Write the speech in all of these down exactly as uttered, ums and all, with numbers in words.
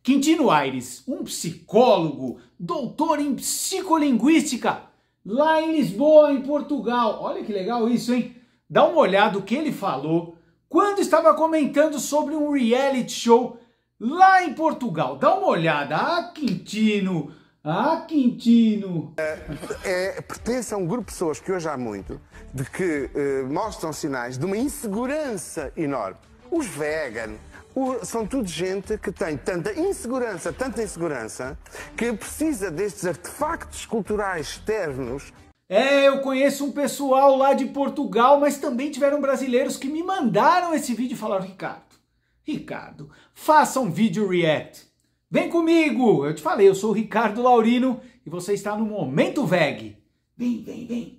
Quintino Aires, um psicólogo, doutor em psicolinguística, lá em Lisboa, em Portugal. Olha que legal isso, hein? Dá uma olhada no que ele falou quando estava comentando sobre um reality show lá em Portugal. Dá uma olhada. Ah, Quintino! Ah, Quintino! É, é, pertence a um grupo de pessoas que hoje há muito, de que eh, mostram sinais de uma insegurança enorme. Os vegan, o, são tudo gente que tem tanta insegurança, tanta insegurança, que precisa destes artefactos culturais externos. É, eu conheço um pessoal lá de Portugal, mas também tiveram brasileiros que me mandaram esse vídeo e falaram: Ricardo, Ricardo, faça um vídeo react. Vem comigo! Eu te falei, eu sou o Ricardo Laurino e você está no Momento Veg. Vem, vem, vem!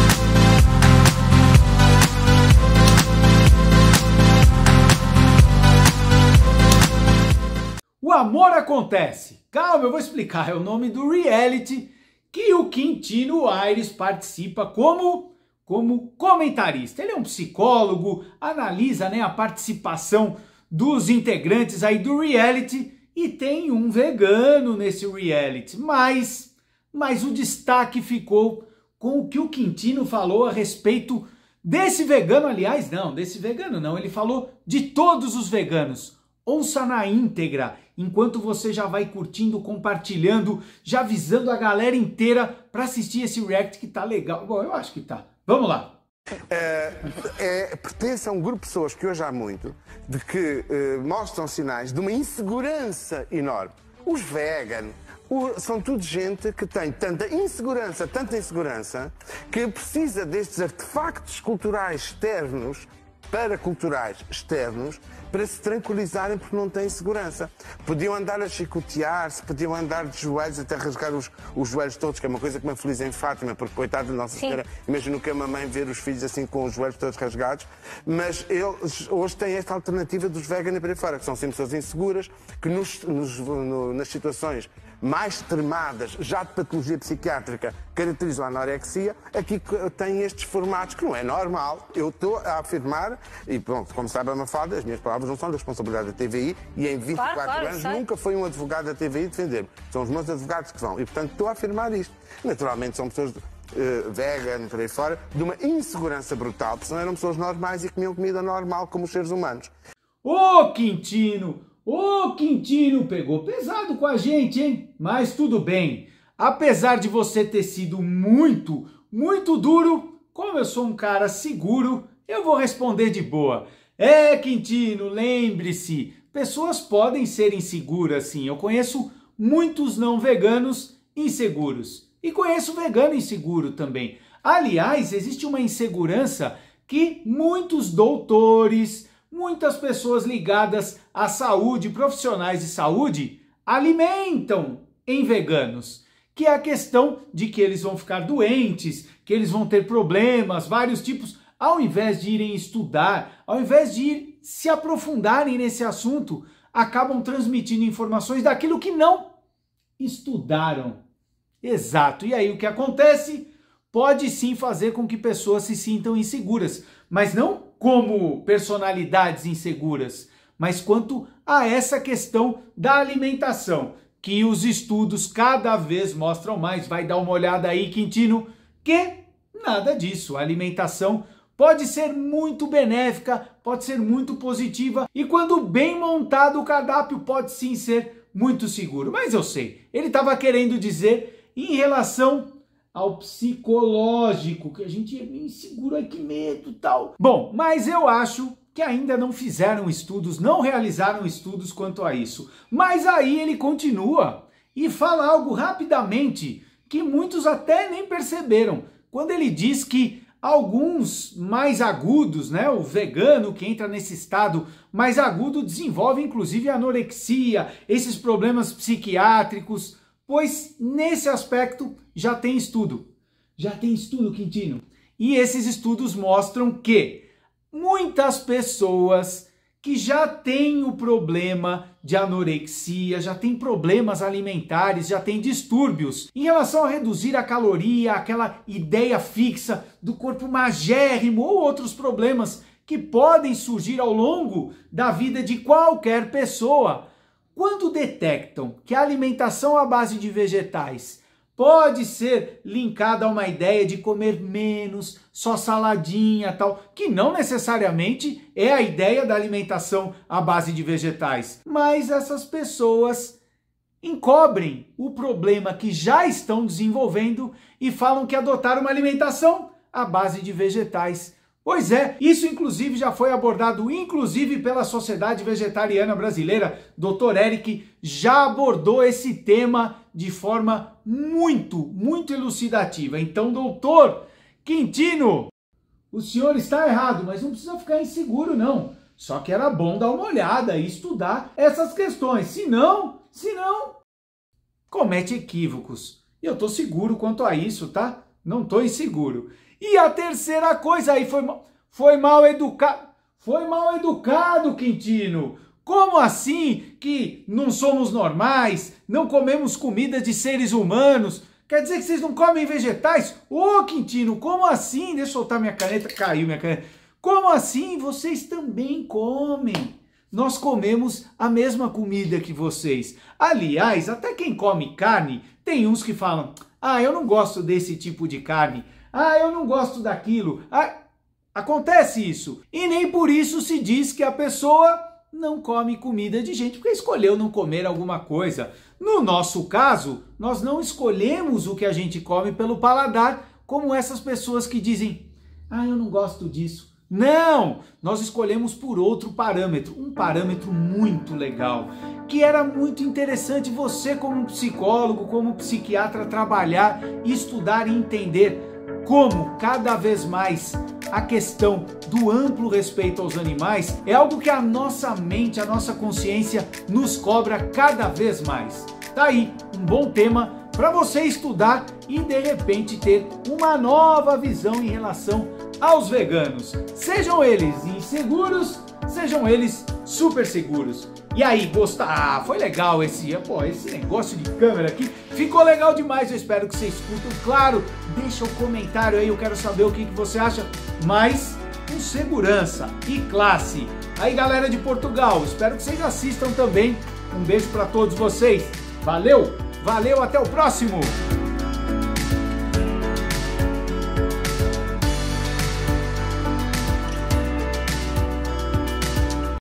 O amor acontece. Calma, eu vou explicar. É o nome do reality que o Quintino Aires participa como, como comentarista. Ele é um psicólogo, analisa, né, a participação dos integrantes aí do reality e tem um vegano nesse reality. Mas, mas o destaque ficou com o que o Quintino falou a respeito desse vegano. Aliás, não, desse vegano não. Ele falou de todos os veganos. Ouça na íntegra, enquanto você já vai curtindo, compartilhando, já avisando a galera inteira para assistir esse react que tá legal. Bom, eu acho que tá. Vamos lá. É, é, pertence a um grupo de pessoas que hoje há muito, de que eh, mostram sinais de uma insegurança enorme. Os vegan, o, são tudo gente que tem tanta insegurança, tanta insegurança, que precisa destes artefactos culturais externos, paraculturais externos, para se tranquilizarem porque não têm segurança. Podiam andar a chicotear-se, podiam andar de joelhos até rasgar os, os joelhos todos, que é uma coisa que me aflige em Fátima, porque coitada de Nossa Senhora, imagino que a mamãe ver os filhos assim com os joelhos todos rasgados, mas eles hoje têm esta alternativa dos veganos para aí fora, que são sempre pessoas inseguras, que nos, nos, no, nas situações mais extremadas, já de patologia psiquiátrica, caracterizam a anorexia, aqui têm estes formatos que não é normal. Eu estou a afirmar, e pronto, como sabe a Mafalda, as minhas palavras não são da responsabilidade da T V I, e em vinte e quatro claro, claro, anos sei. Nunca foi um advogado da T V I defender-me. São os meus advogados que vão, e portanto estou a afirmar isto. Naturalmente são pessoas uh, vegan, por aí fora, de uma insegurança brutal, porque senão eram pessoas normais e comiam comida normal como os seres humanos. Ô, oh, Quintino! Ô, oh, Quintino, pegou pesado com a gente, hein? Mas tudo bem. Apesar de você ter sido muito, muito duro, como eu sou um cara seguro, eu vou responder de boa. É, Quintino, lembre-se, pessoas podem ser inseguras, sim. Eu conheço muitos não veganos inseguros. E conheço vegano inseguro também. Aliás, existe uma insegurança que muitos doutores, muitas pessoas ligadas à saúde, profissionais de saúde, alimentam em veganos, que é a questão de que eles vão ficar doentes, que eles vão ter problemas, vários tipos, ao invés de irem estudar, ao invés de ir se aprofundarem nesse assunto, acabam transmitindo informações daquilo que não estudaram. Exato. E aí o que acontece? Pode sim fazer com que pessoas se sintam inseguras, mas não como personalidades inseguras, mas quanto a essa questão da alimentação, que os estudos cada vez mostram mais. Vai dar uma olhada aí, Quintino, que nada disso. A alimentação pode ser muito benéfica, pode ser muito positiva, e quando bem montado o cardápio pode sim ser muito seguro. Mas eu sei, ele estava querendo dizer em relação ao psicológico, que a gente é inseguro, ai que medo e tal. Bom, mas eu acho que ainda não fizeram estudos, não realizaram estudos quanto a isso. Mas aí ele continua e fala algo rapidamente que muitos até nem perceberam. Quando ele diz que alguns mais agudos, né, o vegano que entra nesse estado mais agudo desenvolve inclusive anorexia, esses problemas psiquiátricos, pois nesse aspecto já tem estudo. Já tem estudo, Quintino. E esses estudos mostram que muitas pessoas que já têm o problema de anorexia, já têm problemas alimentares, já têm distúrbios em relação a reduzir a caloria, aquela ideia fixa do corpo magérrimo ou outros problemas que podem surgir ao longo da vida de qualquer pessoa. quando detectam que a alimentação à base de vegetais pode ser linkada a uma ideia de comer menos, só saladinha, tal, que não necessariamente é a ideia da alimentação à base de vegetais, mas essas pessoas encobrem o problema que já estão desenvolvendo e falam que adotaram uma alimentação à base de vegetais. Pois é, isso inclusive já foi abordado inclusive pela Sociedade Vegetariana Brasileira. doutor Eric já abordou esse tema de forma muito, muito elucidativa. Então, doutor Quintino, o senhor está errado, mas não precisa ficar inseguro não. Só que era bom dar uma olhada e estudar essas questões. Se não, se não, comete equívocos. E eu tô seguro quanto a isso, tá? Não tô inseguro. E a terceira coisa aí foi, foi mal educado. Foi mal educado, Quintino. Como assim que não somos normais, não comemos comida de seres humanos? Quer dizer que vocês não comem vegetais? Ô, Quintino, como assim? Deixa eu soltar minha caneta. Caiu minha caneta. Como assim? Vocês também comem. Nós comemos a mesma comida que vocês. Aliás, até quem come carne, tem uns que falam, ah, eu não gosto desse tipo de carne. Ah, eu não gosto daquilo. Ah, acontece isso. E nem por isso se diz que a pessoa não come comida de gente, porque escolheu não comer alguma coisa. No nosso caso, nós não escolhemos o que a gente come pelo paladar, como essas pessoas que dizem, ah, eu não gosto disso. Não! Nós escolhemos por outro parâmetro, um parâmetro muito legal, que era muito interessante você como psicólogo, como psiquiatra, trabalhar, estudar e entender como cada vez mais a questão do amplo respeito aos animais é algo que a nossa mente, a nossa consciência nos cobra cada vez mais. Tá aí um bom tema para você estudar e de repente ter uma nova visão em relação aos veganos. Sejam eles inseguros, sejam eles super seguros. E aí, gostaram? Ah, foi legal esse, pô, esse negócio de câmera aqui. Ficou legal demais, eu espero que vocês curtam. Claro, deixa um comentário aí, eu quero saber o que, que você acha. Mas com segurança e classe. Aí, galera de Portugal, espero que vocês assistam também. Um beijo para todos vocês. Valeu, valeu, até o próximo!